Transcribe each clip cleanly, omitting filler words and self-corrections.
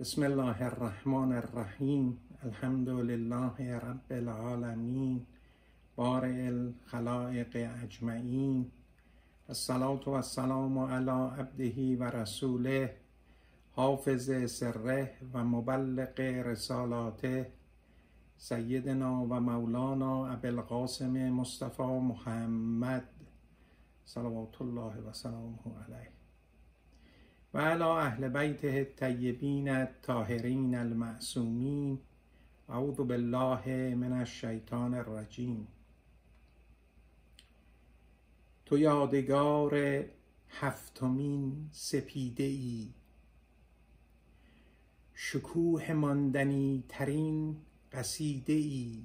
بسم الله الرحمن الرحیم. الحمد لله رب العالمین بارئ الخلائق اجمعین. الصلاة و السلام علی عبده و رسوله حافظ سره و مبلغ رسالاته سیدنا و مولانا ابوالقاسم مصطفی محمد صلوات الله و سلامه علیه و علی اهل بیته الطیبین الطاهرین المعصومین. اعوذ بالله من الشیطان الرجیم. تو یادگار هفتمین سپیده ای، شکوه ماندنی ترین قصیده ای،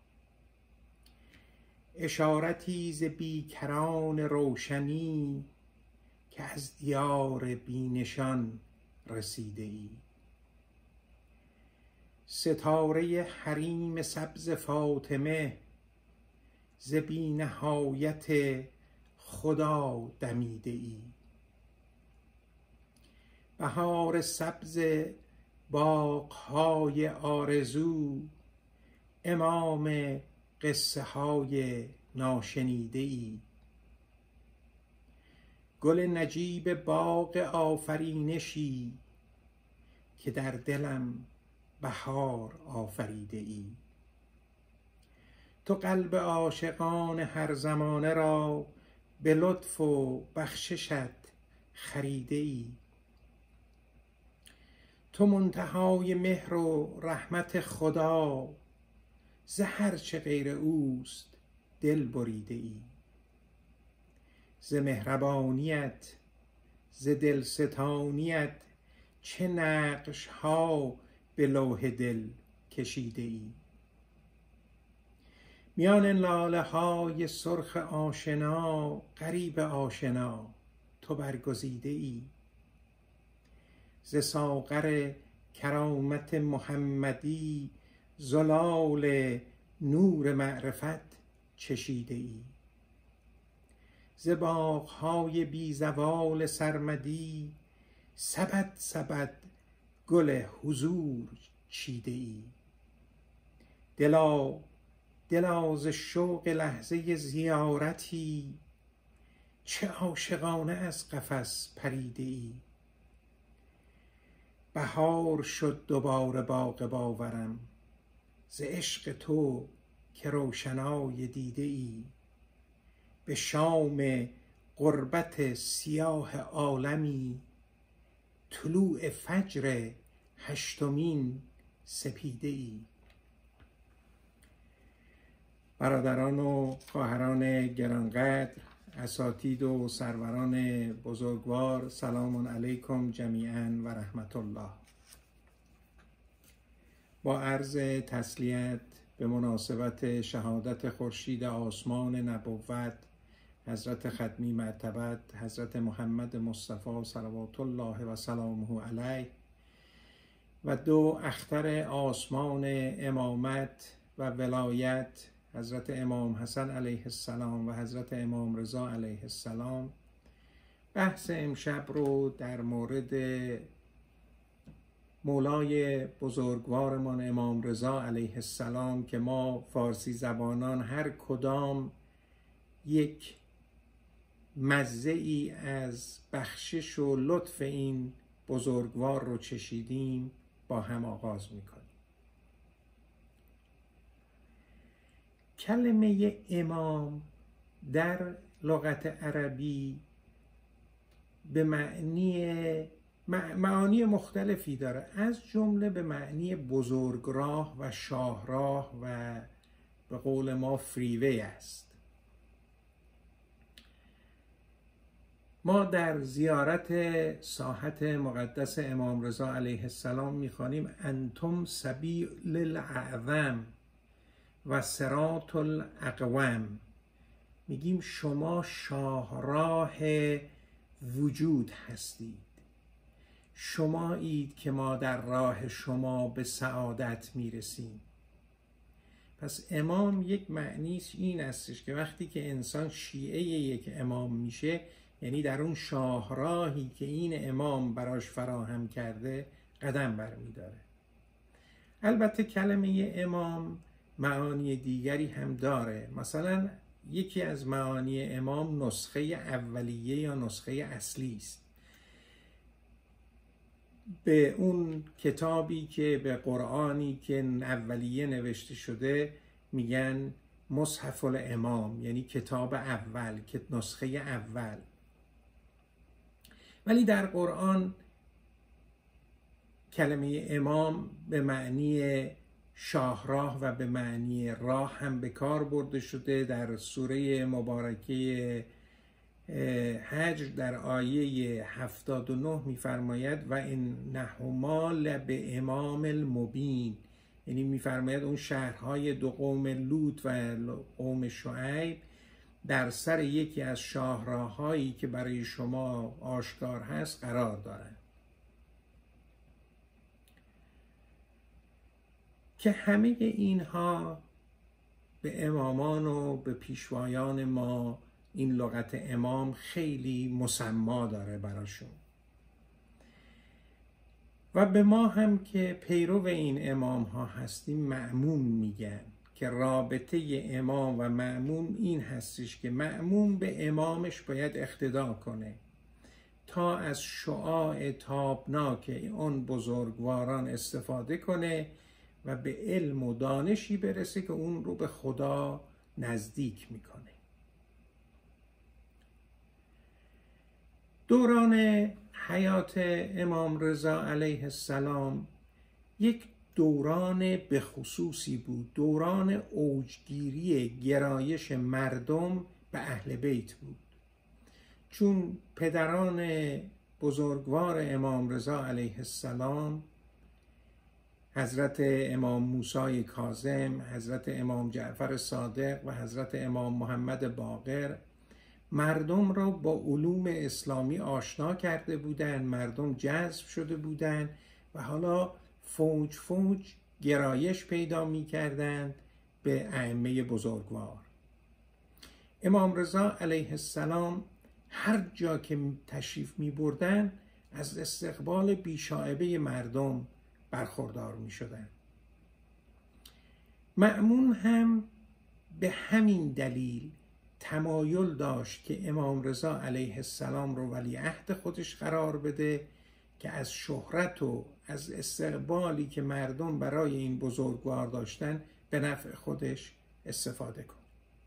اشارتی ز بیکران روشنی که از دیار بینشان رسیده ای، ستاره حریم سبز فاطمه ز بی نهایت خدا دمیده ای، بهار سبز باغ‌های آرزو امام قصه های ناشنیده ای، گل نجیب باغ آفرینشی که در دلم بهار آفریده ای، تو قلب عاشقان هر زمانه را به لطف و بخششت خریده ای، تو منتهای مهر و رحمت خدا ز هر چه غیر اوست دل بریده ای، ز مهربانیت ز دلستانیت چه نقش ها به لوح دل کشیده ای، میان لاله های سرخ آشنا غریب آشنا تو برگزیده ای، ز ساغر کرامت محمدی زلال نور معرفت چشیده ای، ز باغ‌های بی زوال سرمدی سبد سبد گل حضور چیده ای، دلا ز شوق لحظه زیارتی چه عاشقانه از قفس پریده ای، بهار شد دوباره باغ باورم ز عشق تو که روشنای دیده ای، به شام غربت سیاه عالمی طلوع فجر هشتمین سپیده ای. برادران و خواهران گرانقدر، اساتید و سروران بزرگوار، سلام علیکم جمیعا و رحمت الله. با عرض تسلیت به مناسبت شهادت خورشید آسمان نبوت حضرت ختمی مرتبت حضرت محمد مصطفی صلوات الله و سلامه علیه و دو اختر آسمان امامت و ولایت حضرت امام حسن علیه السلام و حضرت امام رضا علیه السلام، بحث امشب رو در مورد مولای بزرگوارمان امام رضا علیه السلام که ما فارسی زبانان هر کدام یک مزه ای از بخشش و لطف این بزرگوار رو چشیدیم با هم آغاز میکنیم. کلمه امام در لغت عربی به معانی مختلفی داره، از جمله به معنی بزرگراه و شاهراه و به قول ما فریوی است. ما در زیارت ساحت مقدس امام رضا علیه السلام میخوانیم انتم سبیل الاعظم و صراط الاقوم، میگیم شما شاهراه وجود هستید، شمایید که ما در راه شما به سعادت میرسیم. پس امام یک معنیش این استش که وقتی که انسان شیعه یک امام میشه، یعنی در اون شاهراهی که این امام براش فراهم کرده قدم برمی‌داره. البته کلمه امام معانی دیگری هم داره. مثلا یکی از معانی امام نسخه اولیه یا نسخه اصلی است. به اون کتابی که به قرآنی که اولیه نوشته شده میگن مصحف الامام، یعنی کتاب اول، که نسخه اول. ولی در قرآن کلمه امام به معنی شاهراه و به معنی راه هم به کار برده شده. در سوره مبارکه حجر در آیه 79 می‌فرماید و انهما لبه امام المبین، یعنی می‌فرماید اون شهرهای دو قوم لوط و قوم شعیب در سر یکی از شاهراه‌هایی که برای شما آشکار هست قرار دارند، که همه اینها به امامان و به پیشوایان ما این لغت امام خیلی مسما داره براشون. و به ما هم که پیرو این امام ها هستیم مأمون میگن، که رابطه امام و مأمون این هستش که مأمون به امامش باید اقتدا کنه تا از شعاع تابناک اون بزرگواران استفاده کنه و به علم و دانشی برسه که اون رو به خدا نزدیک میکنه. دوران حیات امام رضا علیه السلام یک دوران به خصوصی بود، دوران اوجگیری گرایش مردم به اهل بیت بود، چون پدران بزرگوار امام رضا علیه السلام حضرت امام موسی کاظم، حضرت امام جعفر صادق و حضرت امام محمد باقر مردم را با علوم اسلامی آشنا کرده بودند، مردم جذب شده بودند و حالا فوج فوج گرایش پیدا می کردند به ائمه بزرگوار. امام رضا علیه السلام هر جا که تشریف می بردن از استقبال بیشایبه مردم برخوردار می شدن. مأمون هم به همین دلیل تمایل داشت که امام رضا علیه السلام رو ولیعهد خودش قرار بده که از شهرت و از استقبالی که مردم برای این بزرگوار داشتن به نفع خودش استفاده کنه.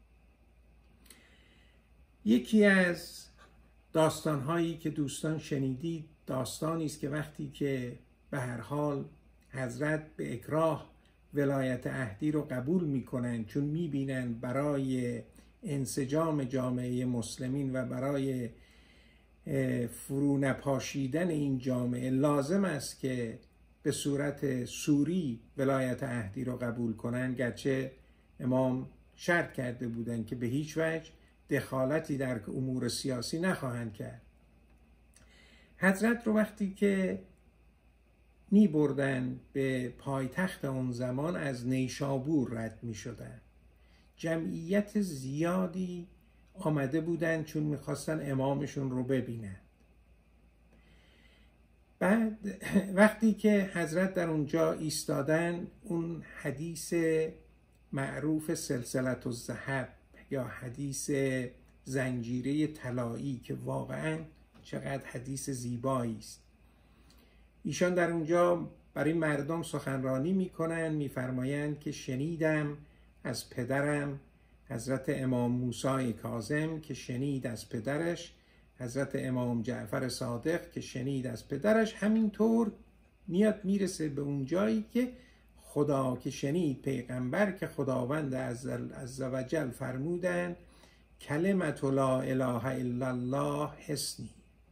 یکی از داستانهایی که دوستان شنیدید داستانی است که وقتی که به هر حال حضرت به اکراه ولایت عهدی رو قبول میکنن، چون میبینن برای انسجام جامعه مسلمین و برای فرو نپاشیدن این جامعه لازم است که به صورت سوری ولایت عهدی رو قبول کنن، گرچه امام شرط کرده بودن که به هیچ وجه دخالتی در امور سیاسی نخواهند کرد. حضرت رو وقتی که می بردن به پایتخت اون زمان از نیشابور رد می شدن. جمعیت زیادی آمده بودن چون می خواستن امامشون رو ببینن. بعد وقتی که حضرت در اونجا ایستادن، اون حدیث معروف سلسلة الذهب یا حدیث زنجیره طلایی که واقعا چقدر حدیث زیبایی است، ایشان در اونجا برای مردم سخنرانی میکنن، میفرمایند که شنیدم از پدرم حضرت امام موسی کاظم که شنید از پدرش حضرت امام جعفر صادق که شنید از پدرش، همینطور میاد میرسه به اون جایی که خدا که شنید پیغمبر که خداوند عزوجل فرمودن کلمت لا اله الا الله حصنی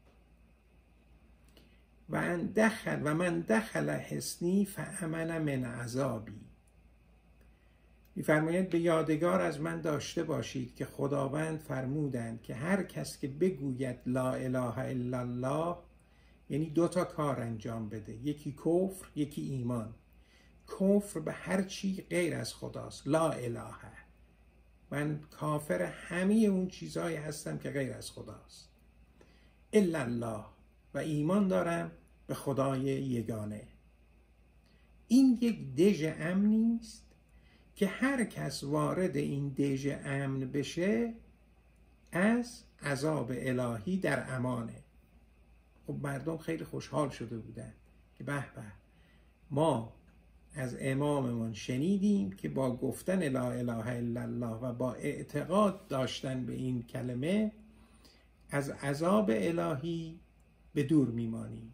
و من دخل حصنی فامن من عذابی. می‌فرماید به یادگار از من داشته باشید که خداوند فرمودند که هر کس که بگوید لا اله الا الله، یعنی 2 تا کار انجام بده، یکی کفر یکی ایمان. کفر به هر چی غیر از خداست، لا اله، من کافر همه اون چیزهایی هستم که غیر از خداست، الا الله، و ایمان دارم به خدای یگانه. این یک دژ امنی است که هر کس وارد این دژ امن بشه از عذاب الهی در امانه. خب مردم خیلی خوشحال شده بودن که به به، ما از اماممون شنیدیم که با گفتن لا اله الا الله و با اعتقاد داشتن به این کلمه از عذاب الهی به دور میمانیم.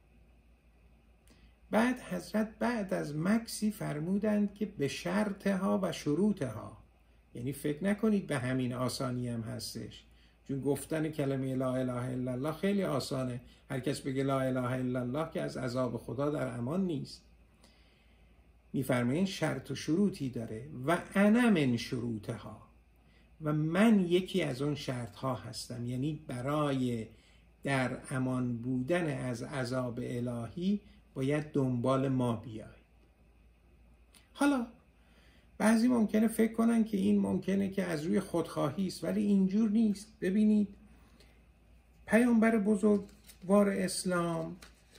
بعد حضرت بعد از مکسی فرمودند که به شرطها و شروطها، یعنی فکر نکنید به همین آسانی هم هستش، چون گفتن کلمه لا اله الا الله خیلی آسانه. هر کس بگه لا اله الا الله که از عذاب خدا در امان نیست. میفرمایین شرط و شروطی داره و انا من شروطها، و من یکی از اون شرطها هستم، یعنی برای در امان بودن از عذاب الهی باید دنبال ما بیاید. حالا بعضی ممکنه فکر کنن که این ممکنه که از روی خودخواهی است، ولی اینجور نیست. ببینید پیامبر بزرگوار اسلام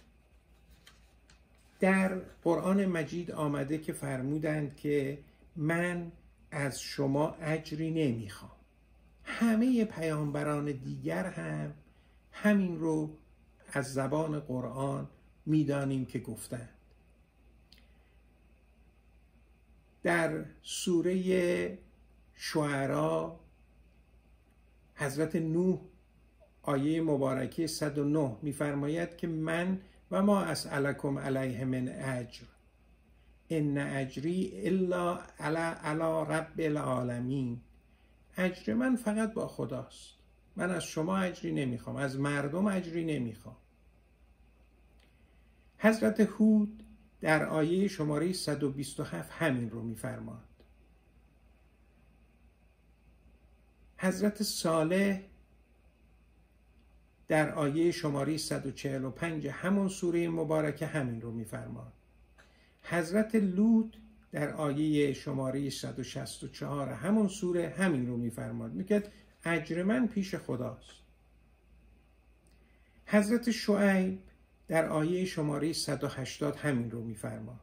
در قرآن مجید آمده که فرمودند که من از شما اجری نمیخوام. همه پیامبران دیگر هم همین رو از زبان قرآن میدانیم که گفتند. در سوره شعرا حضرت نوح آیه مبارکه 109 میفرماید که من و ما اسألکم علیه من اجر ان اجری الا علی رب العالمین. اجر من فقط با خداست، من از شما اجری نمیخوام، از مردم اجری نمیخوام. حضرت هود در آیه شماره 127 همین رو میفرماد. حضرت صالح در آیه شماره 145 همون سوره مبارکه همین رو میفرماد. حضرت لوط در آیه شماره 164 همون سوره همین رو میفرماد، میگه اجر من پیش خداست. حضرت شعیب در آیه شماره 180 همین رو میفرماد.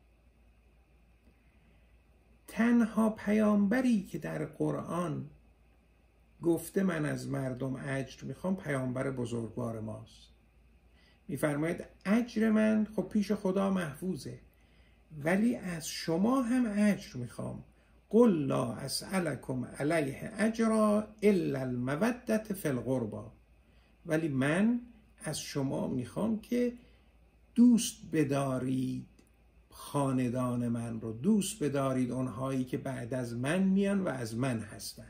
تنها پیامبری که در قرآن گفته من از مردم اجر میخوام پیامبر بزرگوار ماست. میفرماید اجر من خب پیش خدا محفوظه، ولی از شما هم اجر میخوام. قل لا اسألکم علیه اجرا الا المودة فی القربى. ولی من از شما میخوام که دوست بدارید خاندان من رو، دوست بدارید اونهایی که بعد از من میان و از من هستن.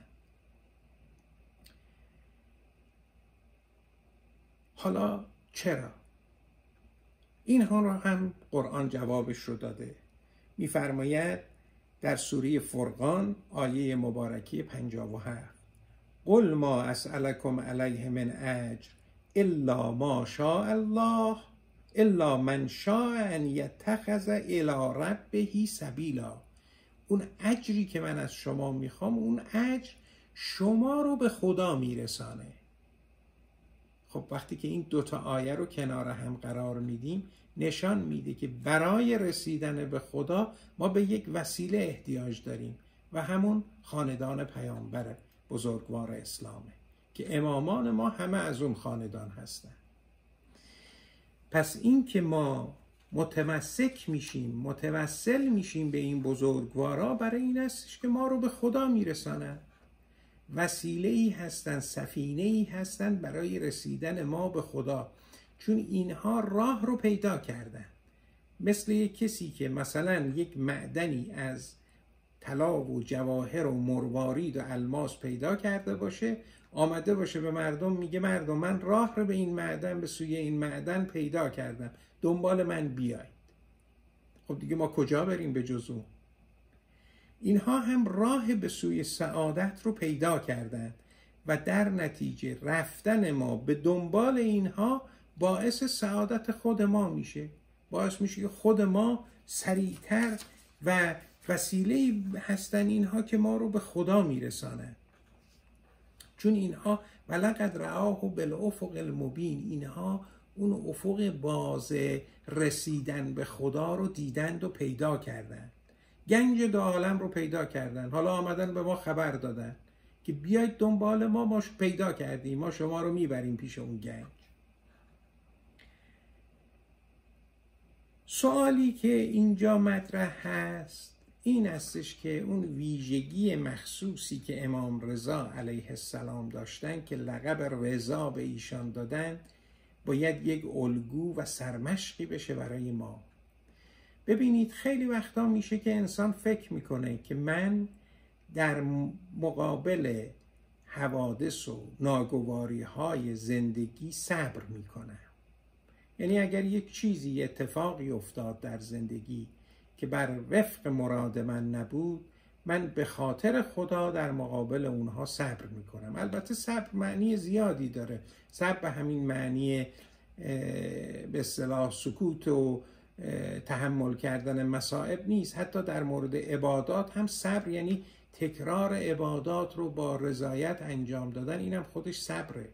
حالا چرا؟ اینها رو هم قرآن جوابش رو داده. میفرماید در سوره فرقان آیه مبارکه 57 قل ما اسألکم علیه من اجر الا ما شاء الله الا من شاء ان یتخذ الی ربه سبیلا. اون اجری که من از شما میخوام، اون اجر شما رو به خدا میرسانه. خب وقتی که این دوتا آیه رو کنار هم قرار میدیم نشان میده که برای رسیدن به خدا ما به یک وسیله احتیاج داریم و همون خاندان پیامبر بزرگوار اسلامه که امامان ما همه از اون خاندان هستن. پس این که ما متمسک میشیم، متوسل میشیم به این بزرگوارا، برای این است که ما رو به خدا میرسانن. وسیله‌ای هستن، سفینه‌ای هستن برای رسیدن ما به خدا، چون اینها راه رو پیدا کردن. مثل یک کسی که مثلا یک معدنی از طلا و جواهر و مروارید و الماس پیدا کرده باشه، آمده باشه به مردم میگه مردم من راه رو به این معدن، به سوی این معدن پیدا کردم، دنبال من بیایید. خب دیگه ما کجا بریم به جز اون؟ اینها هم راه به سوی سعادت رو پیدا کردند و در نتیجه رفتن ما به دنبال اینها باعث سعادت خود ما میشه، باعث میشه که خود ما سریعتر و وسیله هستن اینها که ما رو به خدا میرسانند. چون اینها ولقد رآه بالافق المبین، اینها اون افق باز رسیدن به خدا رو دیدند و پیدا کردند. گنج دو عالم رو پیدا کردن. حالا آمدن به ما خبر دادن که بیاید دنبال ما پیدا کردیم، ما شما رو میبریم پیش اون گنج. سوالی که اینجا مطرح هست این استش که اون ویژگی مخصوصی که امام رضا علیه السلام داشتن که لقب رضا به ایشان دادن باید یک الگو و سرمشقی بشه برای ما. ببینید خیلی وقتا میشه که انسان فکر میکنه که من در مقابل حوادث و ناگواری های زندگی صبر میکنم. یعنی اگر یک چیزی اتفاقی افتاد در زندگی که بر وفق مراد من نبود، من به خاطر خدا در مقابل اونها صبر میکنم. البته صبر معنی زیادی داره. صبر به همین معنی به اصطلاح سکوت و تحمل کردن مصائب نیست. حتی در مورد عبادات هم صبر یعنی تکرار عبادات رو با رضایت انجام دادن، اینم خودش صبره.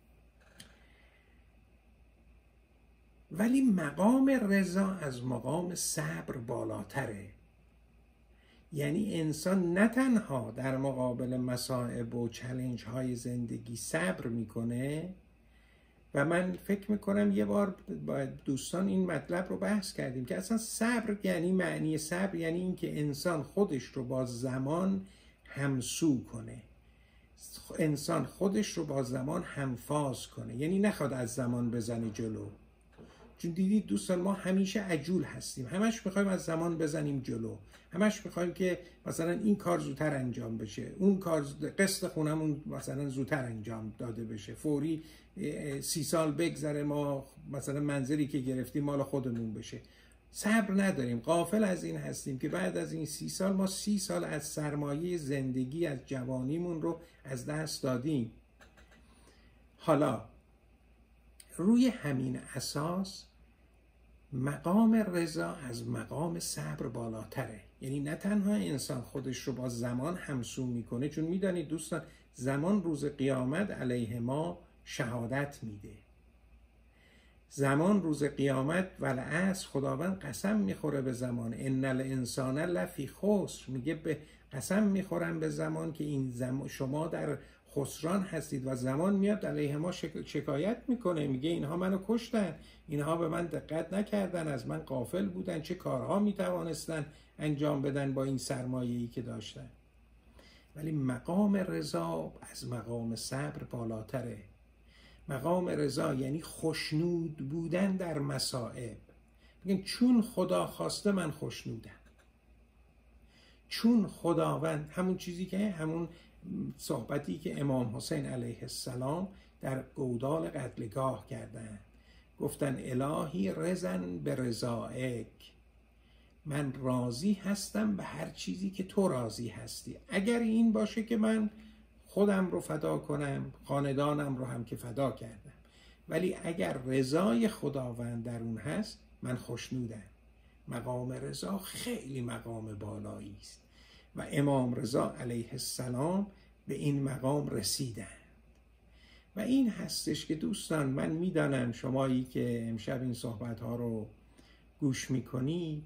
ولی مقام رضا از مقام صبر بالاتره. یعنی انسان نه تنها در مقابل مصائب و چالش های زندگی صبر میکنه، و من فکر میکنم یه بار با دوستان این مطلب رو بحث کردیم که اصلا صبر یعنی معنی صبر یعنی این که انسان خودش رو با زمان همسو کنه، انسان خودش رو با زمان همفاز کنه، یعنی نخواد از زمان بزنه جلو. چون دیدید دوستان ما همیشه عجول هستیم، همش میخوایم از زمان بزنیم جلو، همش میخوایم که مثلا این کار زودتر انجام بشه، اون کار قسط خونمون مثلا زودتر انجام داده بشه، فوری 30 سال بگذره ما مثلا منزلی که گرفتیم مال خودمون بشه. صبر نداریم، غافل از این هستیم که بعد از این 30 سال ما 30 سال از سرمایه زندگی از جوانیمون رو از دست دادیم. حالا روی همین اساس مقام رضا از مقام صبر بالاتره. یعنی نه تنها انسان خودش رو با زمان همسو میکنه، چون میدانید دوستان زمان روز قیامت علیه ما شهادت میده. زمان روز قیامت والعصر خداوند قسم میخوره به زمان، ان الانسان لفی خسر، میگه به قسم میخورم به زمان که این شما در خسران هستید. و زمان میاد علیه ما شکایت میکنه، میگه اینها منو کشتن، اینها به من دقت نکردن، از من غافل بودن، چه کارها میتوانستن انجام بدن با این سرمایه‌ای که داشتن. ولی مقام رضا از مقام صبر بالاتره. مقام رضا یعنی خوشنود بودن در مصائب. میگن چون خدا خواسته من خوشنودم، چون خداوند، همون چیزی که همون صحبتی که امام حسین علیه السلام در گودال قتلگاه کردن، گفتن الهی رضن به رضایک، من راضی هستم به هر چیزی که تو راضی هستی. اگر این باشه که من خودم رو فدا کنم، خاندانم رو هم که فدا کردم، ولی اگر رضای خداوند در اون هست من خوشنودم. مقام رضا خیلی مقام بالایی است و امام رضا علیه السلام به این مقام رسیدن. و این هستش که دوستان من میدانم شمایی که امشب این صحبت ها رو گوش میکنید،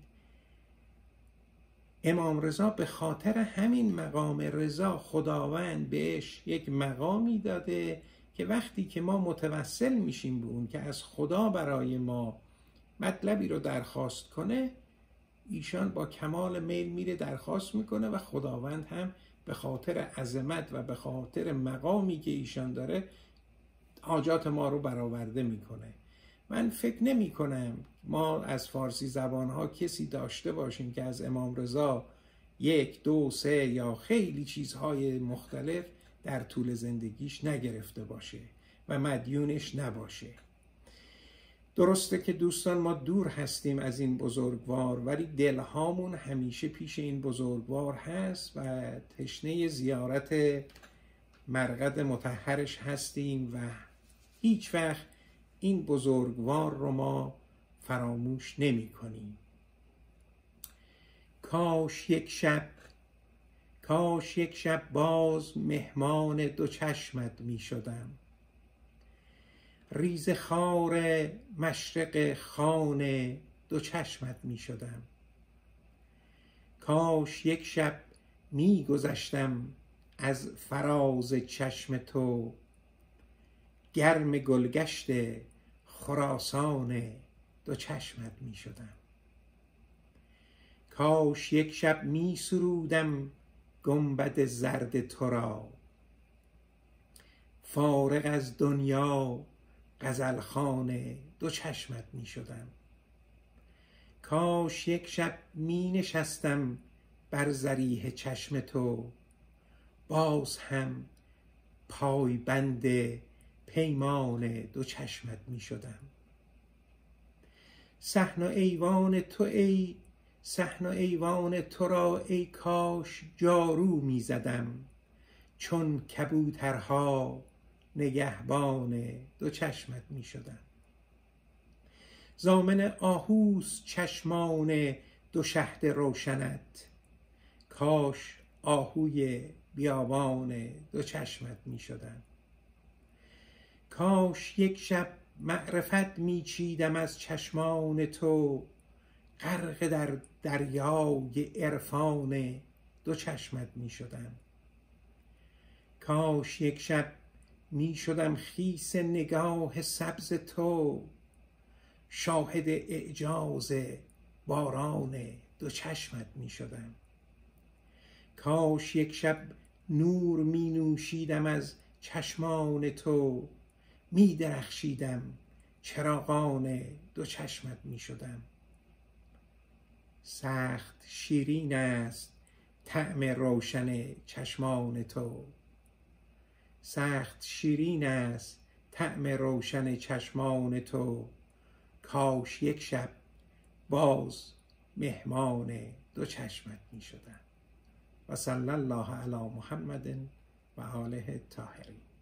امام رضا به خاطر همین مقام رضا خداوند بهش یک مقامی داده که وقتی که ما متوسل میشیم به اون که از خدا برای ما مطلبی رو درخواست کنه، ایشان با کمال میل میره درخواست میکنه و خداوند هم به خاطر عظمت و به خاطر مقامی که ایشان داره حاجات ما رو برآورده میکنه. من فکر نمی کنم ما از فارسی زبانها کسی داشته باشیم که از امام رضا 1 2 3 یا خیلی چیزهای مختلف در طول زندگیش نگرفته باشه و مدیونش نباشه. درسته که دوستان ما دور هستیم از این بزرگوار، ولی دلهامون همیشه پیش این بزرگوار هست و تشنه زیارت مرقد مطهرش هستیم و هیچ وقت این بزرگوار رو ما فراموش نمی کنیم. کاش یک شب باز مهمان دو چشمت می شدم، ریز خار مشرق خان دو چشمت می شدم. کاش یک شب می گذشتم از فراز چشم تو، گرم گلگشت خراسان دو چشمت می شدم. کاش یک شب می سرودم گنبد زرد تو را، فارغ از دنیا غزلخوان دو چشمت می شدم. کاش یک شب می نشستم بر ضریح چشم تو، باز هم پایبند پیمان دو چشمت می شدم. صحن و ایوان تو را ای کاش جارو می زدم، چون کبوترها نگهبان دو چشمت می شدم. ضامن آهوست چشمان دو شهد روشنت، کاش آهوی بیابان دو چشمت می شدم. کاش یک شب معرفت می چیدم از چشمان تو، غرق در دریای عرفان دو چشمت می شدم. کاش یک شب می شدم خیس نگاه سبز تو، شاهد اعجاز باران دو چشمت می شدم. کاش یک شب نور می نوشیدم از چشمان تو، می درخشیدم چراغان دو چشمت می شدم. سخت شیرین است طعم روشن چشمان تو، سخت شیرین است طعم روشن چشمان تو. کاش یک شب باز مهمان دو چشمت می شدم. و صلی الله علی محمد و آله الطاهرین.